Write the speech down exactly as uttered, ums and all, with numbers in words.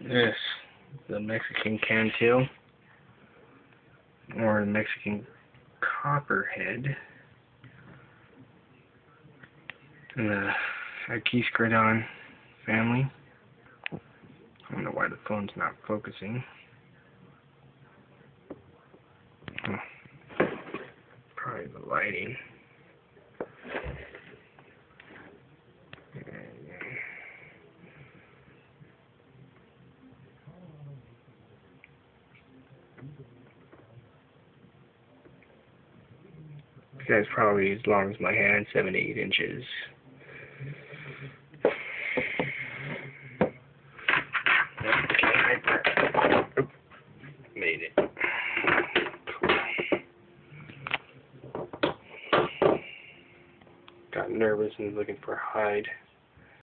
This, the Mexican Cantil, or the Mexican Copperhead, and the Aquiscradon family. I don't know why the phone's not focusing. Oh, probably the lighting. This guy's probably as long as my hand, seven to eight inches. Okay, Hypo. Oop, made it. Cool. Got nervous and was looking for a hide.